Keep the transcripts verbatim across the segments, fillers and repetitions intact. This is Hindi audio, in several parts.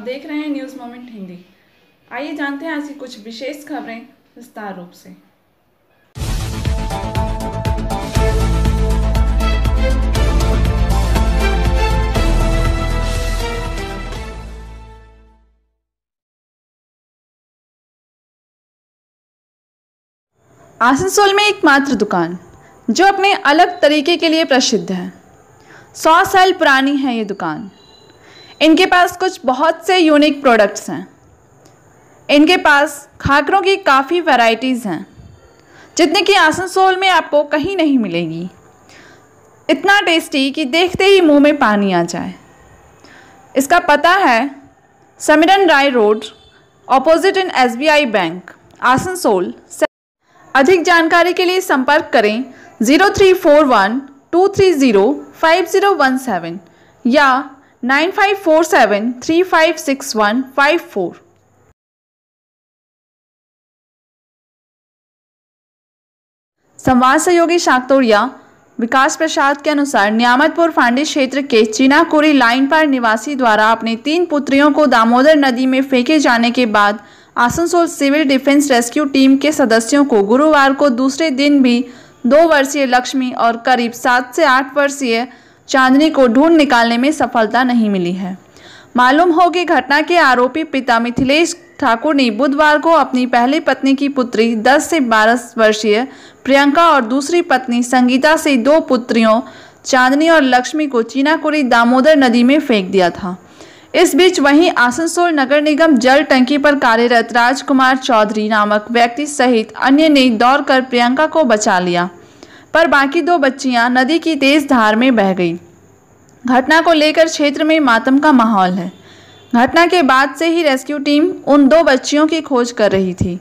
देख रहे हैं न्यूज़ मोमेंट हिंदी। आइए जानते हैं ऐसी कुछ विशेष खबरें विस्तार रूप से। आसनसोल में एकमात्र दुकान जो अपने अलग तरीके के लिए प्रसिद्ध है। सौ साल पुरानी है ये दुकान। इनके पास कुछ बहुत से यूनिक प्रोडक्ट्स हैं। इनके पास खाकरों की काफ़ी वैरायटीज़ हैं, जितने कि आसनसोल में आपको कहीं नहीं मिलेगी। इतना टेस्टी कि देखते ही मुंह में पानी आ जाए। इसका पता है Samiran Roy road, opposite in S B I bank, Asansol. अधिक जानकारी के लिए संपर्क करें zero three four one two three zero five zero one seven या nine five four seven three five six one five four. संवाद सहयोगी शाक्तोड़िया विकास प्रसाद के अनुसार न्यामतपुर फांडी क्षेत्र के चीनाकुरी लाइन पर निवासी द्वारा अपनी तीन पुत्रियों को दामोदर नदी में फेंके जाने के बाद Asansol civil defence rescue team के सदस्यों को गुरुवार को दूसरे दिन भी दो वर्षीय लक्ष्मी और करीब सात से आठ वर्षीय चांदनी को ढूंढ निकालने में सफलता नहीं मिली है। मालूम हो कि घटना के आरोपी पिता मिथिलेश ठाकुर ने बुधवार को अपनी पहली पत्नी की पुत्री दस से बारह वर्षीय प्रियंका और दूसरी पत्नी संगीता से दो पुत्रियों चांदनी और लक्ष्मी को चीनाकुरी दामोदर नदी में फेंक दिया था। इस बीच वहीं आसनसोल नगर निगम जल टंकी पर कार्यरत राजकुमार चौधरी नामक व्यक्ति सहित अन्य ने दौड़कर प्रियंका को बचा लिया, पर बाकी दो बच्चियां नदी की तेज धार में बह गई। घटना को लेकर क्षेत्र में मातम का माहौल है। घटना के बाद से ही रेस्क्यू टीम उन दो बच्चियों की खोज कर रही थी।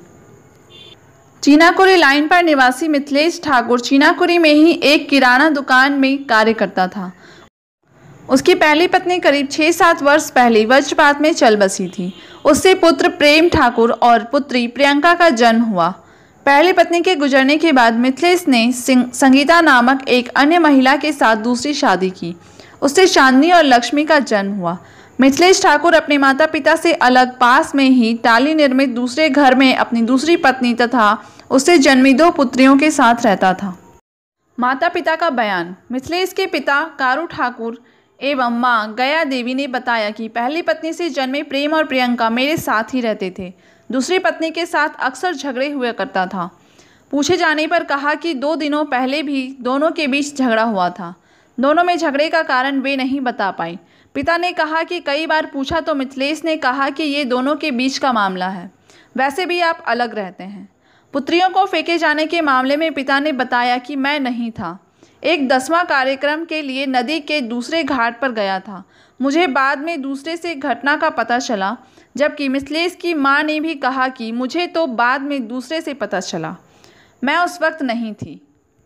चीनाकुरी लाइन पर निवासी मिथिलेश ठाकुर चीनाकुरी में ही एक किराना दुकान में कार्य करता था। उसकी पहली पत्नी करीब छः सात वर्ष पहले वज्रपात में चल बसी थी। उससे पुत्र प्रेम ठाकुर और पुत्री प्रियंका का जन्म हुआ। पहली पत्नी के गुजरने के बाद मिथिलेश ने संगीता नामक एक अन्य महिला के साथ दूसरी शादी की। उससे चांदनी और लक्ष्मी का जन्म हुआ। मिथिलेश ठाकुर अपने माता पिता से अलग पास में ही टाली निर्मित दूसरे घर में अपनी दूसरी पत्नी तथा उससे जन्मी दो पुत्रियों के साथ रहता था। माता पिता का बयान। मिथिलेश के पिता कारू ठाकुर एवं मां गया देवी ने बताया कि पहली पत्नी से जन्मे प्रेम और प्रियंका मेरे साथ ही रहते थे। दूसरी पत्नी के साथ अक्सर झगड़े हुआ करता था। पूछे जाने पर कहा कि दो दिनों पहले भी दोनों के बीच झगड़ा हुआ था। दोनों में झगड़े का कारण वे नहीं बता पाई। पिता ने कहा कि कई बार पूछा तो मिथिलेश ने कहा कि ये दोनों के बीच का मामला है, वैसे भी आप अलग रहते हैं। पुत्रियों को फेंके जाने के मामले में पिता ने बताया कि मैं नहीं था, एक दसवां कार्यक्रम के लिए नदी के दूसरे घाट पर गया था। मुझे बाद में दूसरे से घटना का पता चला, जबकि मिथिलेश की मां ने भी कहा कि मुझे तो बाद में दूसरे से पता चला, मैं उस वक्त नहीं थी।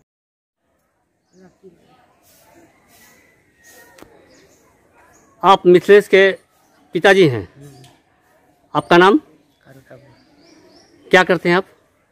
आप मिथिलेश के पिताजी हैं। आपका नाम? क्या करते हैं आप?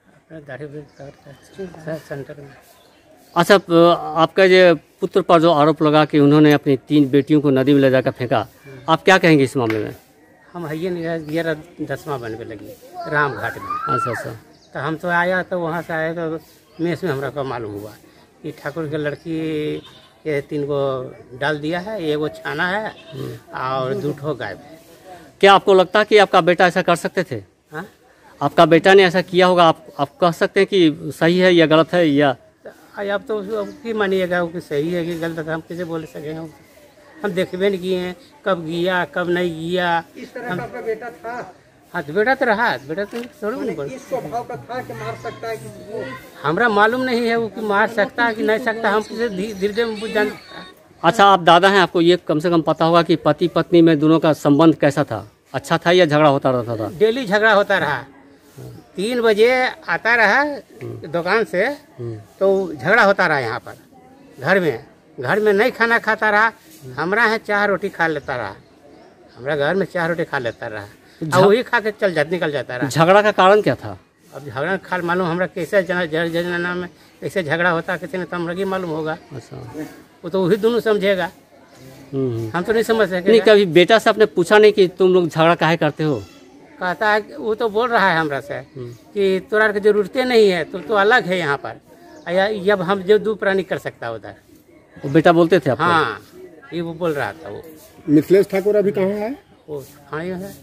सेंटर में। अच्छा, आपका जो पुत्र पर जो आरोप लगा कि उन्होंने अपनी तीन बेटियों को नदी में ले जाकर फेंका, आप क्या कहेंगे इस मामले में? हम है ग्यारह दसवां बनने लगी राम घाट में। अच्छा अच्छा। तो हम तो आया तो वहाँ से आए तो मेस में हमरा को मालूम हुआ कि ठाकुर की लड़की ये तीन को डाल दिया है, ये वो छाना है और दूठो गायब है। क्या आपको लगता है कि आपका बेटा ऐसा कर सकते थे? हाँ, आपका बेटा ने ऐसा किया होगा, आप आप कह सकते हैं कि सही है या गलत है? या अब तो उसकी मानिएगा कि सही है कि गलत है, हम कैसे बोल सके? हम हम देखबे नहीं किए हैं कब गिया कब नहीं गिया। इस तरह का आपका बेटा था? हाँ, तो बेटा तो रहा, बेटा तो थोड़ा इस स्वभाव का था कि मार सकता है कि वो हमरा मालूम नहीं है वो कि मार सकता है कि नहीं सकता, हम किसे धीरे धीरे बुझ जान। अच्छा, आप दादा हैं, आपको ये कम से कम पता होगा कि पति पत्नी में दोनों का संबंध कैसा था? अच्छा था या झगड़ा होता रहता था? डेली झगड़ा होता रहा। तीन बजे आता रहा दुकान से तो झगड़ा होता रहा यहाँ पर घर में। घर में नहीं खाना खाता रहा, हमरा है चार रोटी खा लेता रहा, हमरा घर में चार रोटी खा लेता रहा और वही खा के चल जाता निकल जाता रहा। झगड़ा का कारण क्या था? अब झगड़ा खा मालूम हमरा कैसे जना में कैसे झगड़ा होता किसी ने तो हमरा की मालूम होगा। अच्छा, वो तो वही दोनों समझेगा। हम्म। हम तो नहीं समझ सके। नहीं, कभी बेटा से आपने पूछा नहीं कि तुम लोग झगड़ा काहे करते हो? कहता है कि- वो तो बोल रहा है हमरा से कि तोरा के जरूरतें नहीं है, तुम तो अलग है यहाँ पर, या अब हम जो दो प्राणी कर सकता उधर। वो बेटा बोलते थे आपको? हाँ, ये वो बोल रहा था। वो मिथिलेश ठाकुर अभी कहाँ है? वो हाँ ये है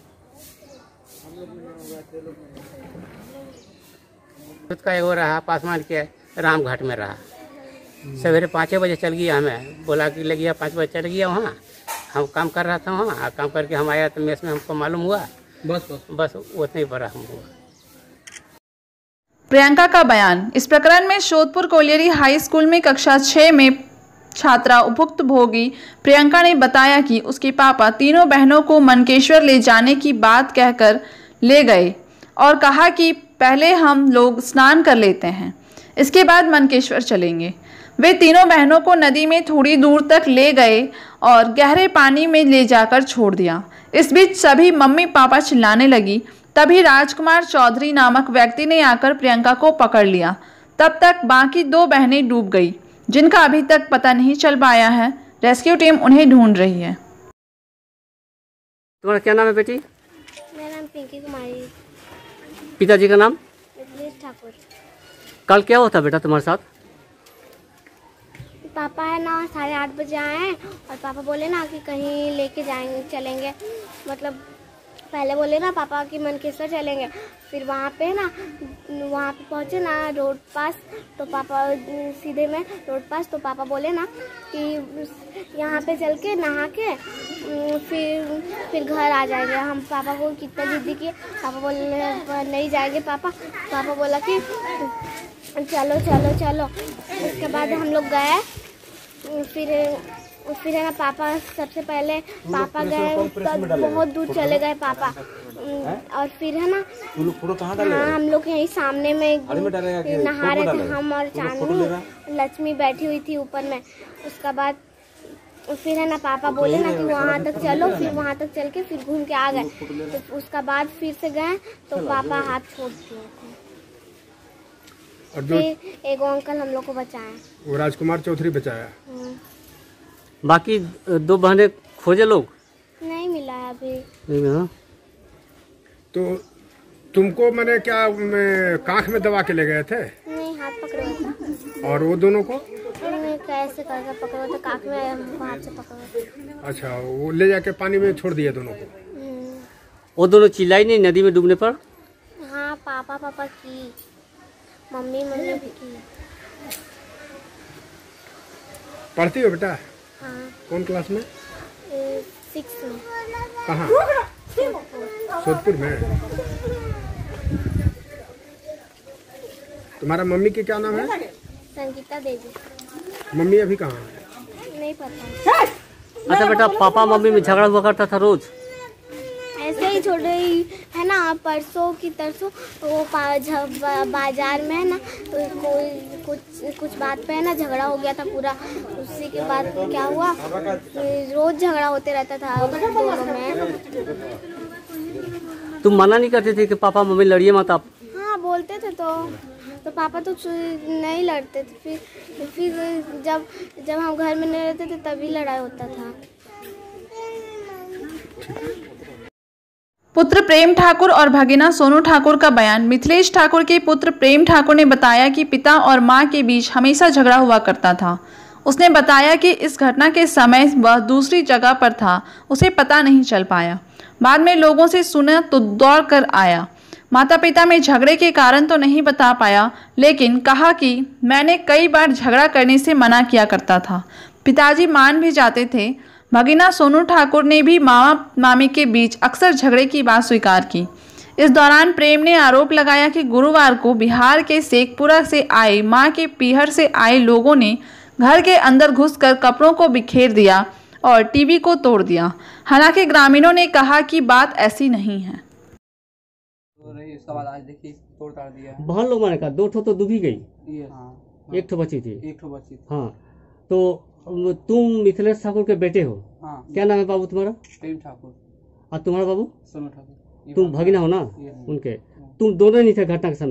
का एगो रहा पासवान के रामघाट में रहा। सवेरे पाँच बजे चल गया, हमें बोला कि ले गया, पाँच बजे चल गया वहाँ। हम काम कर रहा था वहाँ, काम करके हम आया तो मेस में हमको मालूम हुआ, बस बस बस उतना ही बड़ा हम हुआ। प्रियंका का बयान। इस प्रकरण में शोधपुर कोलियरी हाई स्कूल में कक्षा छह में छात्रा उपभुक्त भोगी प्रियंका ने बताया कि उसके पापा तीनों बहनों को मनकेश्वर ले जाने की बात कहकर ले गए और कहा कि पहले हम लोग स्नान कर लेते हैं, इसके बाद मनकेश्वर चलेंगे। वे तीनों बहनों को नदी में थोड़ी दूर तक ले गए और गहरे पानी में ले जाकर छोड़ दिया। इस बीच सभी मम्मी पापा चिल्लाने लगी। तभी राजकुमार चौधरी नामक व्यक्ति ने आकर प्रियंका को पकड़ लिया। तब तक बाकी दो बहनें डूब गई, जिनका अभी तक पता नहीं चल पाया है। रेस्क्यू टीम उन्हें ढूंढ रही है। तुम्हारा क्या नाम है बेटी? मेरा नाम पिंकी कुमारी। पिताजी का नाम? मिथिलेश ठाकुर। कल क्या हुआ था बेटा तुम्हारे साथ? पापा है ना साढ़े आठ बजे आए हैं और पापा बोले ना कि कहीं लेके जाएंगे चलेंगे, मतलब पहले बोले ना पापा कि मनकेश्वर चलेंगे। फिर वहाँ पे ना वहाँ पे पहुँचे ना रोड पास, तो पापा सीधे में रोड पास, तो पापा बोले ना कि यहाँ पे चल के नहा के फिर फिर घर आ जाएंगे। हम पापा को कितना जिद्दी किए, पापा बोले नहीं जाएंगे पापा। पापा बोला कि चलो चलो चलो। उसके बाद हम लोग गए, फिर फिर है ना पापा सबसे पहले पापा गए, बहुत दूर चले गए पापा। और फिर है ना हाँ, हम लोग यहीं सामने में नहा रहे थे, हम और चांदनी लक्ष्मी बैठी हुई थी ऊपर में। उसके बाद फिर है ना पापा बोले ना कि वहाँ तक चलो, फिर वहाँ तक चल के फिर घूम के आ गए। तो उसका बाद फिर से गए तो पापा हाथ छोड़ दिए थे। फिर एक अंकल हम लोग को बचाए, वो राजकुमार चौधरी बचाया। बाकी दो बहनें खोजे लोग नहीं मिला है अभी। नहीं मिला। तो तुमको मैंने क्या मैं, कांख में दबा के ले गए थे? नहीं, हाथ पकड़े थे। और वो दोनों को कैसे करके पकड़ो थे? कांख में हाथ से पकड़ो। अच्छा, वो ले जाके पानी में छोड़ दिया दोनों को। वो दोनों चिल्लाई नहीं नदी में डूबने पर? हाँ, पापा पापा की, मम्मी मम्मी भी की। पढ़ती हो बेटा? हाँ। कौन क्लास में? सिक्स में। कहाँ? सोदपुर में। तुम्हारा मम्मी की क्या नाम है? संगीता देवी। मम्मी अभी कहाँ है? नहीं पता। अच्छा बेटा, पापा मम्मी में झगड़ा हुआ करता था रोज? ऐसे ही छोड़ रही है ना, परसों की तरसों वो बाजार में है ना, तो कोई कुछ कुछ बात पे है ना झगड़ा हो गया था पूरा। उसी के बाद क्या हुआ, रोज झगड़ा होते रहता था दोनों में। तुम मना नहीं करते थे कि पापा मम्मी लड़िए मत आप? हाँ, बोलते थे तो तो पापा तो नहीं लड़ते थे। फिर फिर जब जब हम घर में नहीं रहते थे तभी लड़ाई होता था। पुत्र प्रेम ठाकुर और भगिना सोनू ठाकुर का बयान। मिथिलेश ठाकुर के पुत्र प्रेम ठाकुर ने बताया कि पिता और मां के बीच हमेशा झगड़ा हुआ करता था। उसने बताया कि इस घटना के समय वह दूसरी जगह पर था, उसे पता नहीं चल पाया। बाद में लोगों से सुना तो दौड़ कर आया। माता पिता में झगड़े के कारण तो नहीं बता पाया, लेकिन कहा कि मैंने कई बार झगड़ा करने से मना किया करता था। पिताजी मान भी जाते थे। भगिना सोनू ठाकुर ने भी मामा मामी के बीच अक्सर झगड़े की बात स्वीकार की। इस दौरान प्रेम ने आरोप लगाया कि गुरुवार को बिहार के शेखपुरा से आए मां के पीहर से आए लोगों ने घर के अंदर घुसकर कपड़ों को बिखेर दिया और टीवी को तोड़ दिया। हालांकि ग्रामीणों ने कहा कि बात ऐसी नहीं है। इसका बाद आज देखिए तोड़ ताड़ दिया। बहुत लोग मैंने कहा दो ठो तो डूबी गई, ये हाँ, एक ठो बची थी। एक ठो बची थी। हाँ, तो तुम मिथिलेश ठाकुर के बेटे हो? हाँ। क्या नाम है बाबू तुम्हारा? प्रेम ठाकुर। और तुम्हारा बाबू? सोनू ठाकुर। तुम भगिना हो ना उनके? तुम दोनों नहीं थे घटना के समय?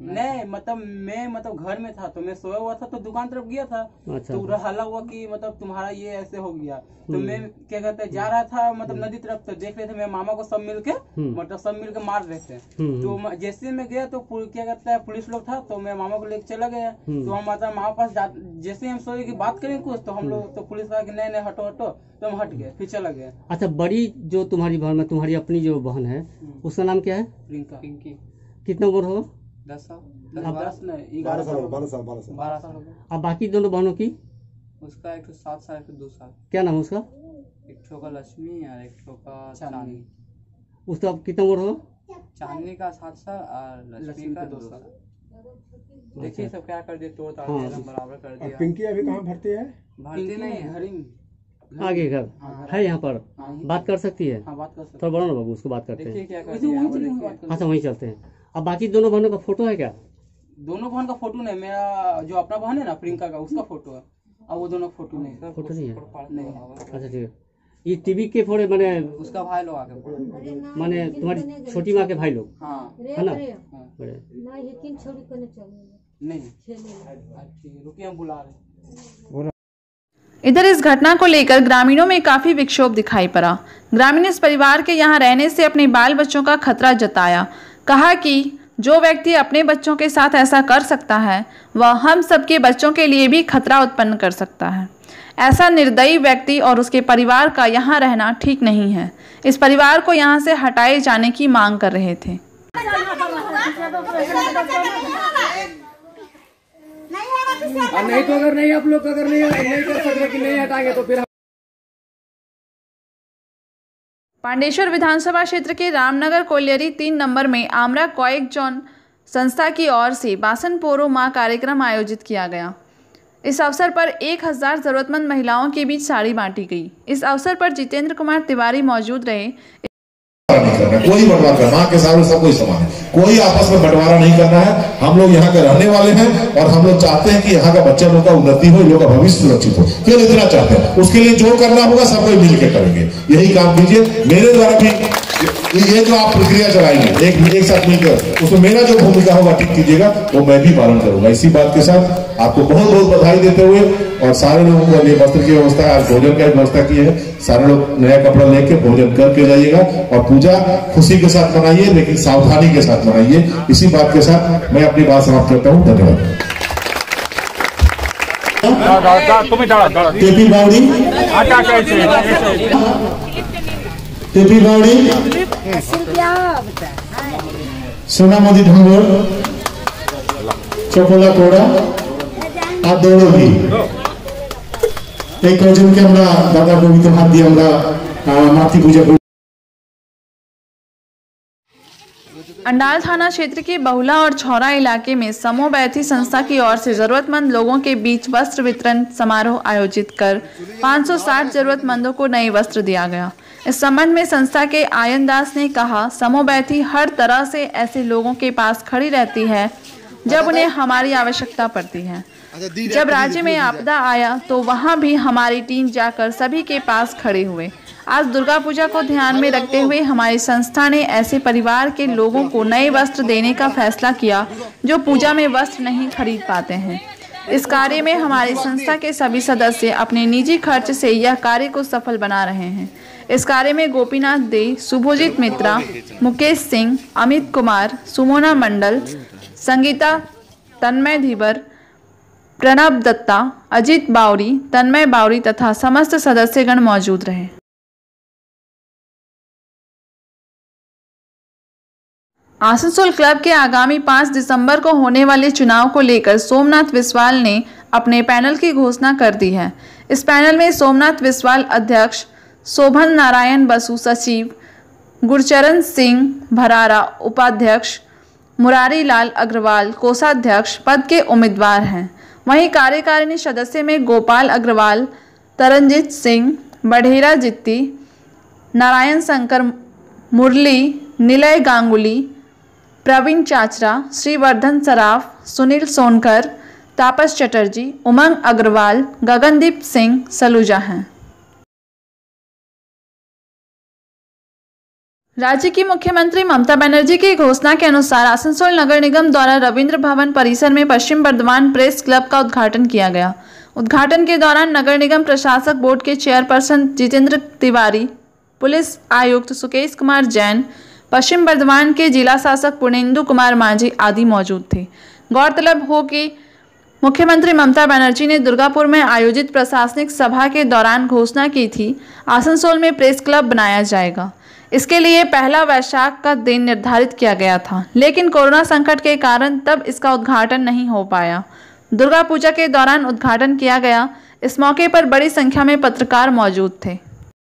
नहीं मतलब मैं मतलब घर में था तो मैं सोया हुआ था तो दुकान तरफ गया था। अच्छा। तो हल्ला हुआ कि मतलब तुम्हारा ये ऐसे हो गया तो मैं क्या कहते हैं जा रहा था मतलब नदी तरफ, तो देख रहे थे मेरे मामा को सब मिलके मतलब सब मिलके मार रहे थे। तो म- जैसे मैं गया तो पुल- क्या कहता है पुलिस लोग था तो मैं मामा को लेके चला गया। तो हम मतलब मामा पास जा- जैसे हम सोचे कि बात करें कुछ तो हम लोग तो पुलिस कहा कि नहीं नहीं हटो हटो, तो हम हट गए फिर चला गया। अच्छा, बड़ी जो तुम्हारी बहन में तुम्हारी अपनी जो बहन है उसका नाम क्या है? प्रियंका पिंकी कितना उम्र होगा? दस साल दस नहीं ग्यारह साल बारह साल बारह साल हो गए। अब बाकी दोनों बहनों की उसका एक तो सात साल एक तो दो साल। क्या नाम है उसका? एक ठो का लक्ष्मी और एक ठो का चांदनी। उसका कितना उम्र होगा? चांदनी का सात साल और लक्ष्मी का दो साल। देखिए सब क्या कर दिए, तोड़ ताड़ हाँ। दिया, एकदम बराबर कर दिया। पिंकी अभी कहाँ भर्ती है? भर्ती नहीं है, घर ही आगे घर है यहाँ पर, बात कर सकती है? हाँ बात कर सकते थोड़ा बढ़ो ना बाबू, उसको बात करते देखिए हैं। क्या कर दिया। अब देखिए अच्छा, वहीं चलते हैं। अब बाकी दोनों बहनों का फोटो है क्या? दोनों बहन का फोटो नहीं, मेरा जो अपना बहन है ना प्रियंका का उसका फोटो है और वो दोनों फोटो नहीं फोटो नहीं है? नहीं अच्छा ठीक है। ये टीवी के फोड़े मैंने उसका भाई लोग आके बोले। माने तुम्हारी छोटी माँ के भाई लोग हाँ है ना? हाँ। बड़े। नहीं ठीक रुकिए हम बुला रहे। इधर इस घटना को लेकर ग्रामीणों में काफी विक्षोभ दिखाई पड़ा। ग्रामीण इस परिवार के यहाँ रहने से अपने बाल बच्चों का खतरा जताया। कहा कि जो व्यक्ति अपने बच्चों के साथ ऐसा कर सकता है वह हम सबके बच्चों के लिए भी खतरा उत्पन्न कर सकता है। ऐसा निर्दयी व्यक्ति और उसके परिवार का यहाँ रहना ठीक नहीं है। इस परिवार को यहाँ से हटाए जाने की मांग कर रहे थे। नहीं तो अगर नहीं आप लोग अगर नहीं नहीं कर सकते कि नहीं हटाएंगे तो फिर पांडेश्वर विधानसभा क्षेत्र के रामनगर कोलियरी तीन नंबर में आमरा कॉइक जॉन संस्था की ओर से बासन पोरो माँ कार्यक्रम आयोजित किया गया। इस अवसर पर एक हजार जरूरतमंद महिलाओं के बीच साड़ी बांटी गई। इस अवसर पर जितेंद्र कुमार तिवारी मौजूद रहे। नहीं करना, कोई बंटवारा करना, माँ के सामने सब कोई समान है, कोई आपस में बंटवारा नहीं करना है। हम लोग यहाँ के रहने वाले हैं और हम लोग चाहते हैं कि यहाँ का बच्चा लोग का उन्नति हो, लोग का भविष्य सुरक्षित हो। केवल इतना चाहते हैं, उसके लिए जो करना होगा सब कोई मिलकर करेंगे। यही काम कीजिए। मेरे द्वारा भी ये जो आप प्रक्रिया चलाएंगे एक एक साथ मिलकर, उसमें मेरा जो भूमिका होगा ठीक कीजिएगा, वो मैं भी पालन करूंगा। इसी बात के साथ आपको बहुत बहुत बधाई देते हुए और सारे लोगों को लिए वस्त्र की व्यवस्था, आज भोजन की व्यवस्था की है। सारे लोग नया कपड़ा लेके भोजन करके जाइएगा और पूजा खुशी के साथ मनाइए, लेकिन सावधानी के साथ मनाइए। इसी बात के साथ मैं अपनी बात समाप्त करता हूँ। धन्यवाद। टेपी बावड़ी टेपी बावड़ी सोनामती ढंगोर चकोला कोड़ा আর দৌড়বি এই কজনকে আমরা দাদা পবিত্র হাত দিয়ে আমরা মাতৃ পূজা করি। अंडाल थाना क्षेत्र के बहुला और छौरा इलाके में समो बैथी संस्था की ओर से जरूरतमंद लोगों के बीच वस्त्र वितरण समारोह आयोजित कर पाँच सौ साठ जरूरतमंदों को नए वस्त्र दिया गया। इस संबंध में संस्था के आयन दास ने कहा, समो बैथी हर तरह से ऐसे लोगों के पास खड़ी रहती है जब उन्हें हमारी आवश्यकता पड़ती है। जब राज्य में आपदा आया तो वहां भी हमारी टीम जाकर सभी के पास खड़े हुए। आज दुर्गा पूजा को ध्यान में रखते हुए हमारी संस्था ने ऐसे परिवार के लोगों को नए वस्त्र देने का फैसला किया जो पूजा में वस्त्र नहीं खरीद पाते हैं। इस कार्य में हमारी संस्था के सभी सदस्य अपने निजी खर्च से यह कार्य को सफल बना रहे हैं। इस कार्य में गोपीनाथ दे, शुभोजीत मित्रा, मुकेश सिंह, अमित कुमार, सुमोना मंडल, संगीता, तन्मय धीवर, प्रणब दत्ता, अजीत बावरी, तन्मय बावरी तथा समस्त सदस्यगण मौजूद रहे। आसनसोल क्लब के आगामी पाँच दिसंबर को होने वाले चुनाव को लेकर सोमनाथ विस्वाल ने अपने पैनल की घोषणा कर दी है। इस पैनल में सोमनाथ विस्वाल अध्यक्ष, शोभन नारायण बसु सचिव, गुरचरण सिंह भरारा उपाध्यक्ष, मुरारी लाल अग्रवाल कोषाध्यक्ष पद के उम्मीदवार हैं। वहीं कार्यकारिणी सदस्य में गोपाल अग्रवाल, तरनजीत सिंह, बढ़ेरा जित्ती, नारायण शंकर, मुरली, निलय गांगुली, प्रवीण चाचरा, श्रीवर्धन सराफ, सुनील सोनकर, तापस चटर्जी, उमंग अग्रवाल, गगनदीप सिंह सलूजा हैं। राज्य की मुख्यमंत्री ममता बनर्जी की घोषणा के अनुसार आसनसोल नगर निगम द्वारा रविंद्र भवन परिसर में पश्चिम बर्धमान प्रेस क्लब का उद्घाटन किया गया। उद्घाटन के दौरान नगर निगम प्रशासक बोर्ड के चेयरपर्सन जितेंद्र तिवारी, पुलिस आयुक्त सुकेश कुमार जैन, पश्चिम बर्धमान के जिला शासक पूर्णेंदु कुमार मांझी आदि मौजूद थे। गौरतलब हो कि मुख्यमंत्री ममता बनर्जी ने दुर्गापुर में आयोजित प्रशासनिक सभा के दौरान घोषणा की थी, आसनसोल में प्रेस क्लब बनाया जाएगा। इसके लिए पहला वैशाख का दिन निर्धारित किया गया था, लेकिन कोरोना संकट के कारण तब इसका उद्घाटन नहीं हो पाया। दुर्गा पूजा के दौरान उद्घाटन किया गया। इस मौके पर बड़ी संख्या में पत्रकार मौजूद थे।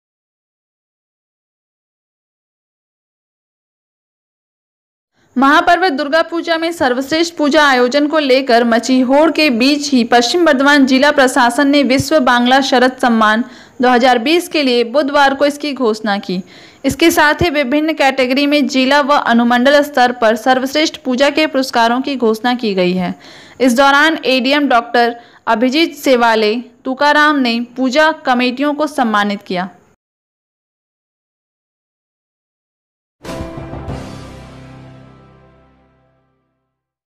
महापर्व दुर्गा पूजा में सर्वश्रेष्ठ पूजा आयोजन को लेकर मची होड़ के बीच ही पश्चिम बर्धमान जिला प्रशासन ने विश्व बांग्ला शरद सम्मान दो हज़ार बीस के लिए बुधवार को इसकी घोषणा की। इसके साथ ही विभिन्न कैटेगरी में जिला व अनुमंडल स्तर पर सर्वश्रेष्ठ पूजा के पुरस्कारों की घोषणा की गई है। इस दौरान एडीएम डॉक्टर अभिजीत सेवाले तुकाराम ने पूजा कमेटियों को सम्मानित किया।